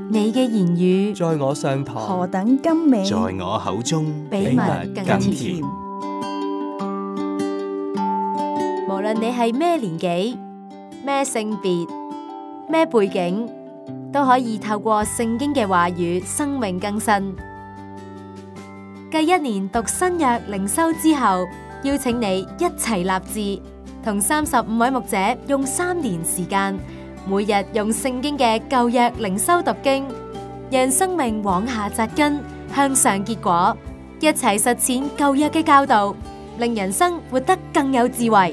你嘅言語在我上膛， 何等甘美， 在我口中比蜜更甜。無論你係咩年紀、咩性別、咩背景，都可以透過聖經嘅話語生命更新。繼一年讀新約靈修之後，邀請你一齊立志，同35位牧者用3年時間，每日用聖經嘅舊約靈修讀經，讓生命往下扎根，向上結果，一齊實踐舊約嘅教導，令人生活得更有智慧。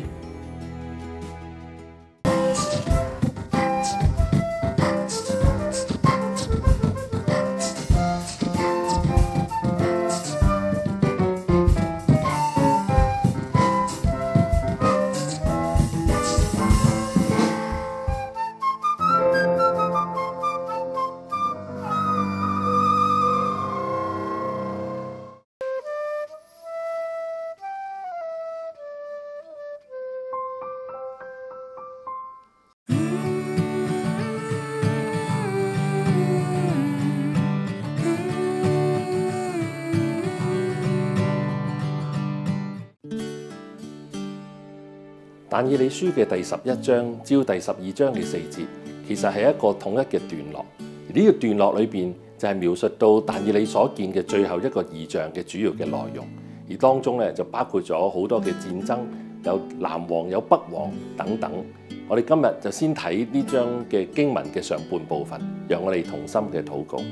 但以理書嘅第11章至第12章嘅4節，其實係一個統一嘅段落。而呢個段落裏邊就係描述到但以理所見嘅最後一個異象嘅主要嘅內容。而當中咧就包括咗好多嘅戰爭，有南王有北王等等。我哋今日就先睇呢章嘅經文嘅上半部分，讓我哋同心嘅禱告。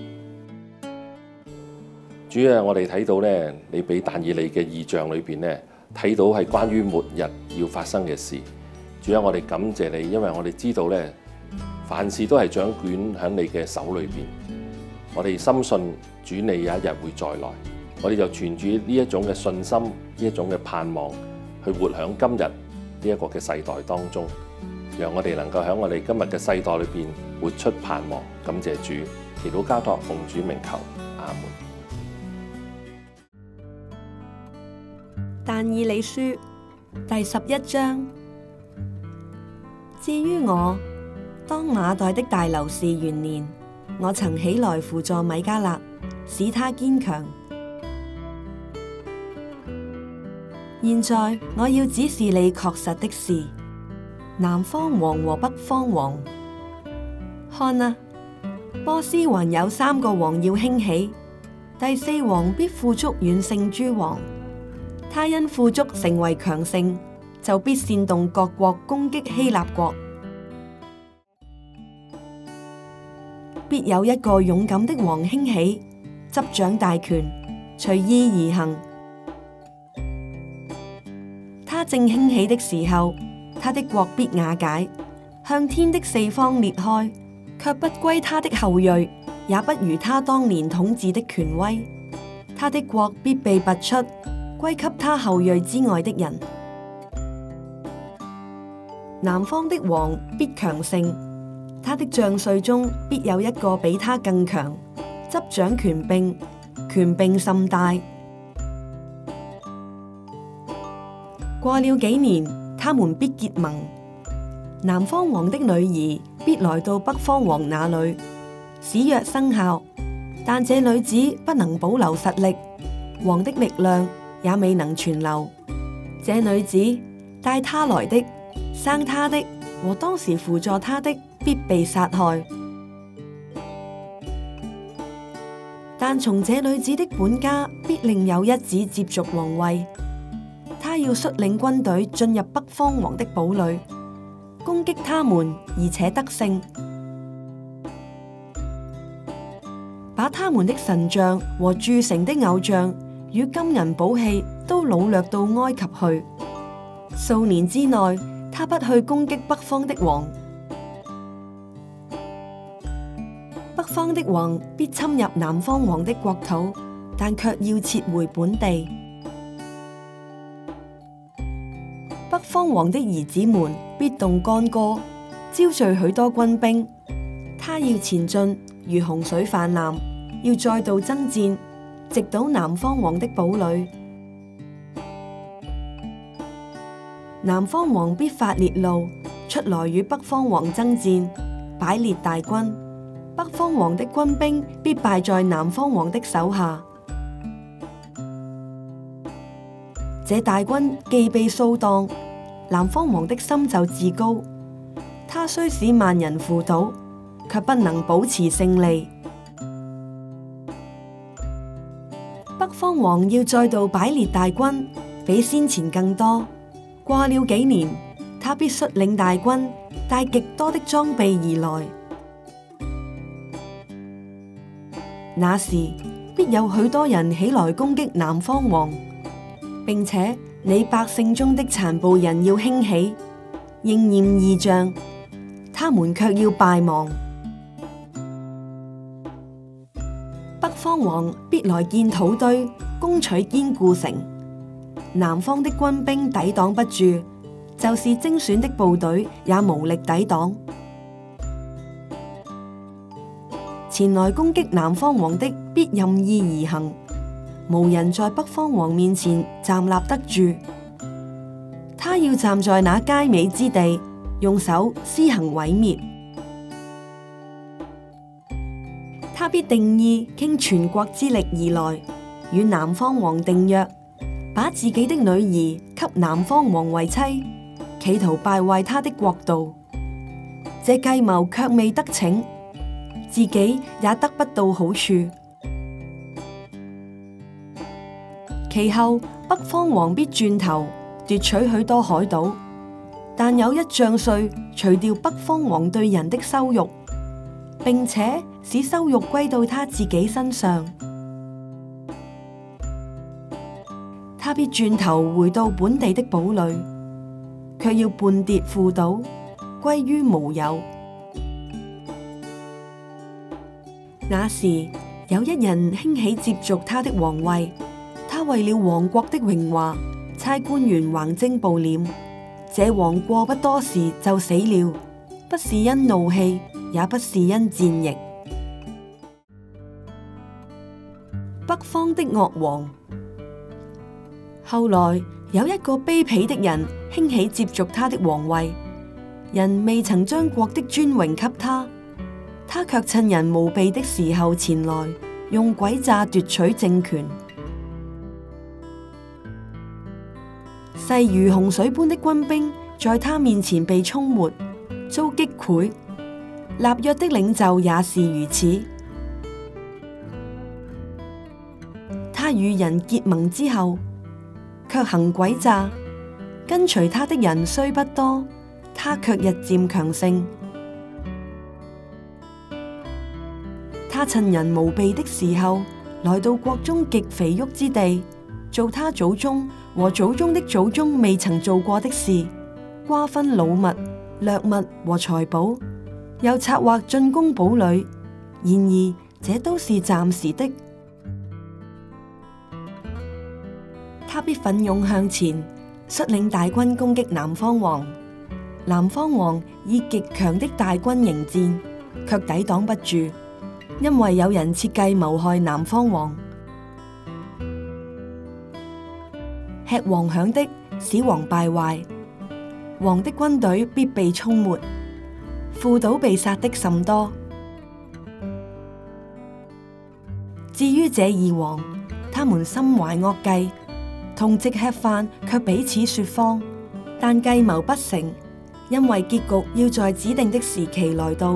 主啊，我哋睇到咧，你俾但以理嘅異象裏邊咧，睇到係關於末日要發生嘅事。主啊，我哋感謝你，因為我哋知道咧，凡事都係掌權喺你嘅手裏邊。我哋深信主你有一日會再來，我哋就存住呢一種嘅信心，呢一種嘅盼望，去活響今日呢一個嘅世代當中，讓我哋能夠喺我哋今日嘅世代裏邊活出盼望。感謝主，祈禱交託奉主名求，阿門。 但以理書第11章。至於我，當馬代的大流士元年，我曾起來輔助米迦勒，使他堅強。現在我要指示你確實的事：南方王和北方王。看啊，波斯還有3個王要興起，第4王必富足遠勝諸王。他因富足成為強盛，就必煽動各國攻擊希臘國。必有一個勇敢的王興起，執掌大權，隨意而行。他正興起的時候，他的國必瓦解，向天的4方裂開，卻不歸他的後裔，也不如他當年統治的權威。他的國必被拔出，歸給他後裔之外的人。南方的王必強盛，他的將帥中必有一個比他更強，執掌權柄，權柄甚大。過了幾年，他們必結盟。南方王的女兒必來到北方王那裏，使約生效，但這女子不能保留實力，王的力量也未能存留。這女子帶他來的、生他的和當時輔助他的必被殺害。但從這女子的本家必另有一子接續王位，他要率領軍隊進入北方王的堡壘，攻擊他們，而且得勝，把他們的神像和鑄成的偶像與金銀寶器都擄掠到埃及去。數年之內，他不去攻擊北方的王。北方的王必侵入南方王的國土，但卻要撤回本地。北方王的兒子們必動干戈，招聚許多軍兵。他要前進，如洪水泛濫，要再度爭戰，直到南方王的堡壘。南方王必發烈怒，出來與北方王爭戰，擺列大軍。 北方王的軍兵必敗在南方王的手下。這大軍既被掃蕩，南方王的心就自高，他雖使萬人扶倒，卻不能保持勝利。北方王要再度擺列大軍，比先前更多。過了幾年，他必率領大軍，帶極多的裝備而來。那時必有許多人起來攻擊南方王，並且你百姓中的殘暴人要興起，應驗異象，他們卻要敗亡。北方王必來建土堆，攻取堅固城，南方的軍兵抵擋不住，就是精選的部隊也無力抵擋。前來攻擊南方王的必任意而行，無人在北方王面前站立得住。他要站在那佳美之地，用手施行毀滅。他必定意傾全國之力而來，與南方王訂約，把自己的女兒給南方王為妻，企圖敗壞他的國度。這計謀卻未得逞，自己也得不到好處。其後北方王必轉頭奪取許多海島，但有一將帥除掉北方王對人的羞辱，並且使羞辱歸到他自己身上。他必轉頭回到本地的堡壘，卻要絆跌腐倒，歸於無有。那時有一人興起接續他的皇位，他為了王國的榮華，差官員橫徵暴斂。這王過不多時就死了，不是因怒氣，也不是因戰役。北方的惡王。後來有一個卑鄙的人興起接續他的皇位，人未曾將國的尊榮給他，他卻趁人無備的時候前來，用詭詐奪取政權。勢如洪水般的軍兵在他面前被沖沒，遭擊潰。立約的領袖也是如此。他與人結盟之後，卻行詭詐，跟隨他的人雖不多，他卻日漸強盛。他趁人無備的時候，來到國中極肥沃之地，做他祖宗和祖宗的祖宗未曾做過的事，瓜分擄物、掠物和財寶，又策劃進攻堡壘。然而這都是暫時的。他必奮勇向前，率領大軍攻擊南方王。南方王以極強的大軍迎戰，卻抵擋不住，因為有人設計謀害南方王。吃王餉的，使王敗壞，王的軍隊必被沖沒，父倒被殺的甚多。至於這二王，他們心懷惡計，同席吃飯，卻彼此說謊，但計謀不成，因為結局要在指定的時期來到。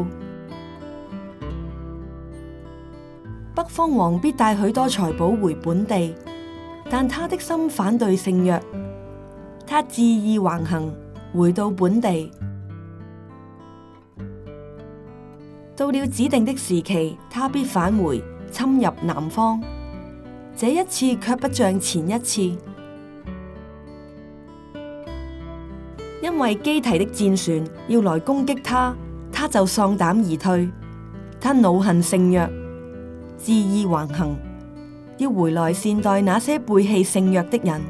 北方王必帶許多財寶回本地，但他的心反對聖約，他恣意橫行，回到本地。到了指定的時期，他必返回，侵入南方。這一次卻不像前一次，因為基提的戰船要來攻擊他，他就喪膽而退。他惱恨聖約，恣意橫行，要回來善待那些背棄聖約的人。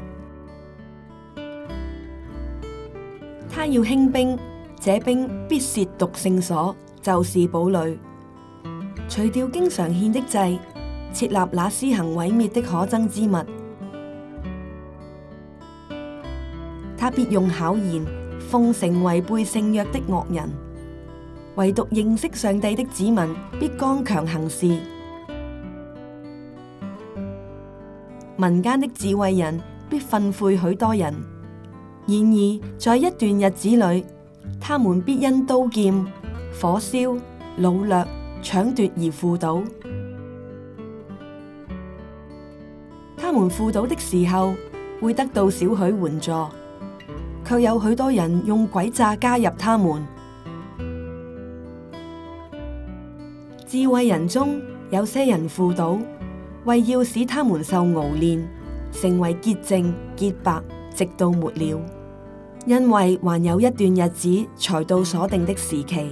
他要興兵，這兵必褻瀆聖所，就是堡壘，除掉經常獻的祭，設立那施行毀滅的可憎之物。他必用巧言奉承違背聖約的惡人， 唯獨認識上帝的子民必剛強行事。民間的智慧人必訓誨許多人，然而在一段日子裏，他們必因刀劍、火燒、擄掠、搶奪而腐倒。他們腐倒的時候，會得到少許援助，卻有許多人用詭詐加入他們。智慧人中有些人腐倒，為要使他們受熬煉，成為潔淨潔白，直到末了。因為還有一段日子才到所定的時期。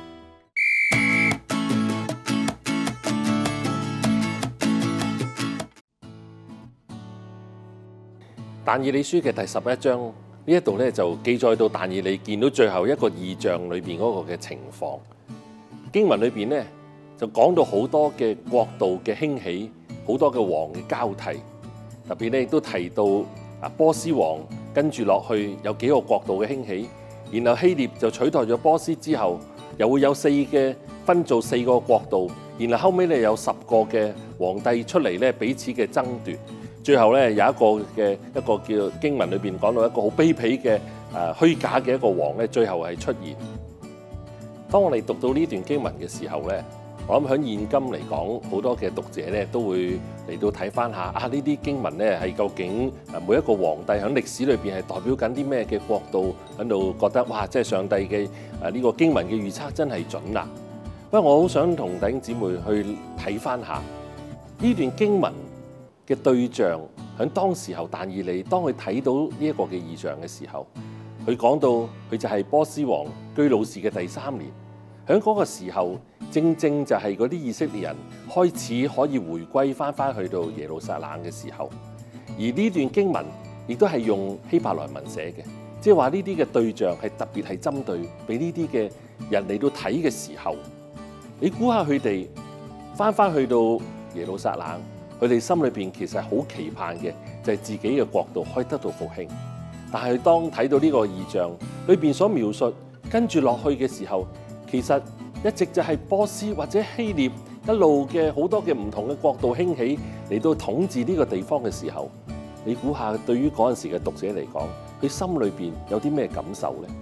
但以理書嘅第11章呢一度咧就記載到但以理見到最後一個異象裏邊嗰個嘅情況。經文裏邊咧就講到好多嘅國度嘅興起，好多嘅王嘅交替，特別咧亦都提到波斯王跟住落去有幾個國度嘅興起，然後希臘就取代咗波斯之後，又會有分做4個國度，然後後尾咧有10個嘅皇帝出嚟咧彼此嘅爭奪。最後咧有一個叫經文裏邊講到一個好卑鄙嘅虛假嘅一個王咧，最後係出現。當我哋讀到呢段經文嘅時候咧，我諗喺現今嚟講，好多嘅讀者咧都會嚟到睇翻下呢啲經文咧係究竟每一個皇帝喺歷史裏邊係代表緊啲咩嘅國度，喺度覺得哇，即係上帝嘅呢個經文嘅預測真係準啦。不過我好想同弟兄姊妹去睇翻下呢段經文嘅對象，喺當時候但以理當佢睇到呢一個嘅異象嘅時候，佢講到佢就係波斯王居魯士嘅第3年，喺嗰個時候正正就係嗰啲以色列人開始可以回歸翻去到耶路撒冷嘅時候，而呢段經文亦都係用希伯來文寫嘅，即係話呢啲嘅對象係特別係針對俾呢啲嘅人嚟到睇嘅時候，你估下佢哋翻去到耶路撒冷，佢哋心裏邊其實好期盼嘅就係自己嘅國度可以得到復興，但係當睇到呢個異象裏邊所描述跟住落去嘅時候，其實一直就係波斯或者希臘一路嘅好多嘅唔同嘅國度興起嚟到統治呢個地方嘅時候，你估下對於嗰陣時嘅讀者嚟講，佢心裏邊有啲咩感受呢？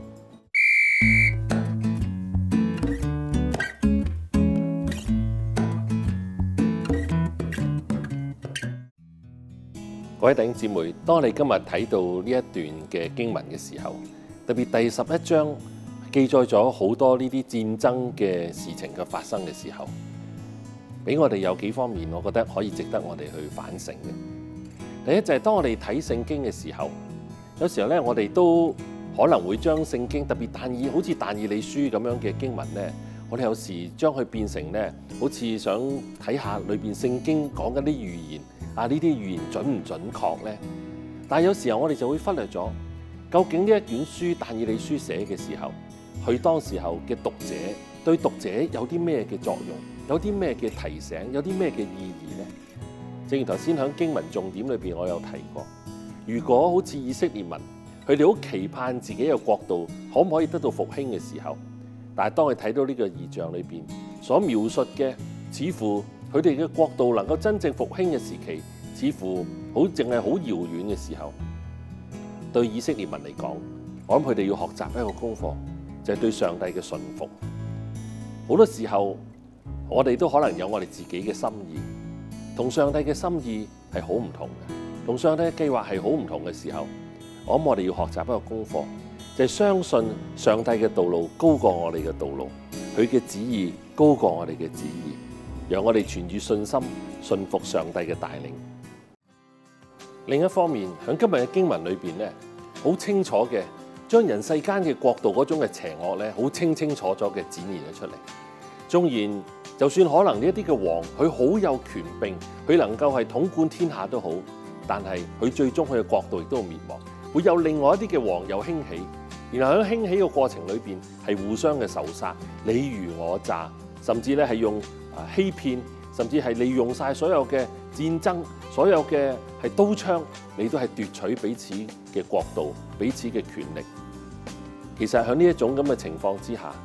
各位弟兄姊妹，當我哋今日睇到呢一段嘅經文嘅時候，特別第11章記載咗好多呢啲戰爭嘅事情嘅發生嘅時候，俾我哋有幾方面，我覺得可以值得我哋去反省嘅。第一就係當我哋睇聖經嘅時候，有時候咧我哋都可能會將聖經特別好似但以理書咁樣嘅經文咧，我哋有時將佢變成咧，好似想睇下裏邊聖經講緊啲預言。呢啲預言準唔準確呢？但係有時候我哋就會忽略咗，究竟呢一卷書但以理書寫嘅時候，佢當時候嘅讀者對讀者有啲咩嘅作用，有啲咩嘅提醒，有啲咩嘅意義呢？正如頭先喺經文重點裏邊我有提過，如果好似以色列民，佢哋好期盼自己嘅國度可唔可以得到復興嘅時候，但係當佢睇到呢個異象裏邊所描述嘅，似乎佢哋嘅國度能夠真正復興嘅時期，似乎淨係好遙遠嘅時候，對以色列民嚟講，我諗佢哋要學習一個功課，就係對上帝嘅順服。好多時候，我哋都可能有我哋自己嘅心意，同上帝嘅心意係好唔同嘅，同上帝嘅計劃係好唔同嘅時候，我諗我哋要學習一個功課，就係相信上帝嘅道路高過我哋嘅道路，佢嘅旨意高過我哋嘅旨意。讓我哋存住信心，信服上帝嘅帶領。另一方面，喺今日嘅經文裏邊咧，好清楚嘅將人世間嘅國度嗰種嘅邪惡咧，好清楚嘅展現咗出嚟。縱然就算可能呢一啲嘅王，佢好有權柄，佢能夠係統管天下都好，但係佢最終佢嘅國度亦都會滅亡，會有另外一啲嘅王又興起，然後喺興起嘅過程裏邊係互相嘅仇殺，你虞我詐，甚至咧係用欺騙，甚至係利用晒所有嘅戰爭，所有嘅係刀槍，你都係奪取彼此嘅國度、彼此嘅權力。其實喺呢一種咁嘅情況之下，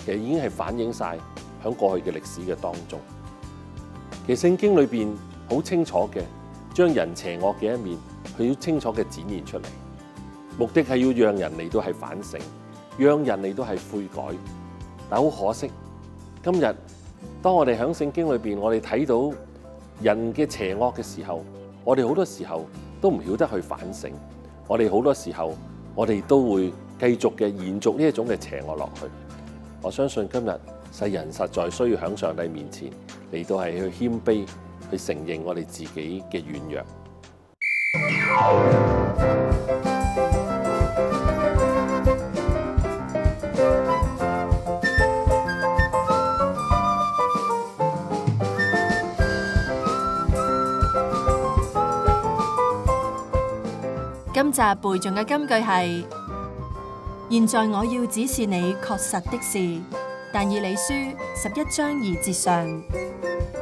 其實已經係反映晒喺過去嘅歷史嘅當中。其實聖經裏邊好清楚嘅，將人邪惡嘅一面，佢要清楚嘅展現出嚟，目的係要讓人嚟到係反省，讓人嚟到係悔改。但好可惜，今日當我哋喺聖經裏邊，我哋睇到人嘅邪惡嘅時候，我哋好多時候都唔曉得去反省，我哋好多時候我哋都會繼續嘅延續呢一種嘅邪惡落去。我相信今日世人實在需要喺上帝面前嚟到係去謙卑，去承認我哋自己嘅軟弱。 今集背誦嘅金句係：現在我要指示你確實的事。但以理書11章2節上。